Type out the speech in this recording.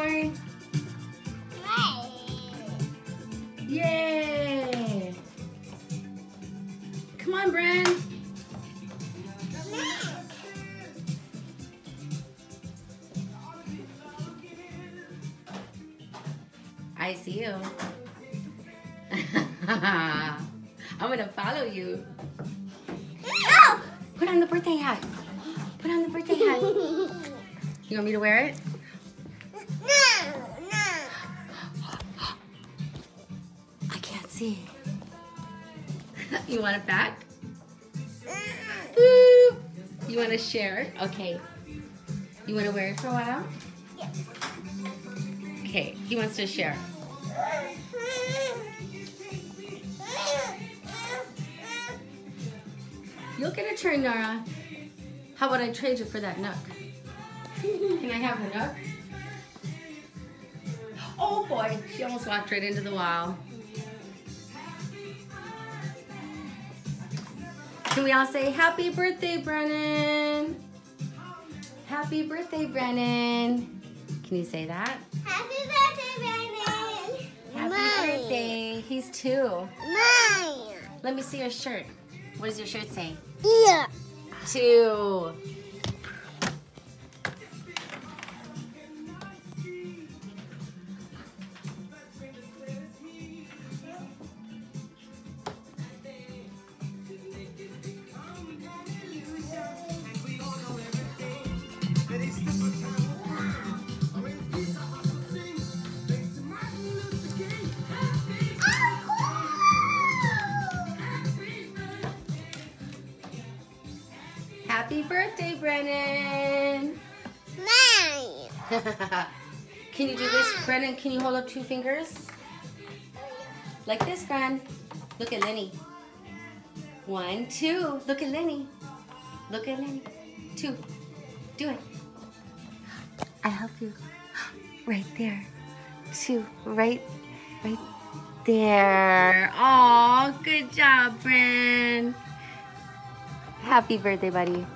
more. Yay! Come on, Bren. I see you. I'm gonna follow you. No! Put on the birthday hat. Put on the birthday hat. You want me to wear it? No. I can't see. You want it back? Boop. You want to share? Okay. You want to wear it for a while? Yes. Okay. He wants to share. You'll get a turn, Nara. How about I trade you for that Nook? Can I have the Nook? Oh boy, she almost walked right into the wall. Can we all say happy birthday, Brennan? Happy birthday, Brennan. Can you say that? Happy birthday, Brennan. Happy birthday. He's 2. Mine. Let me see your shirt. What does your shirt say? Yeah. 2. Happy birthday, Brennan. Mine. Can you do this, Brennan? Can you hold up 2 fingers? Like this, Bren. Look at Lenny. 1, 2. Look at Lenny. Look at Lenny. 2. Do it. I help you. Right there. 2. Right there. Oh, good job, Bren. Happy birthday, buddy.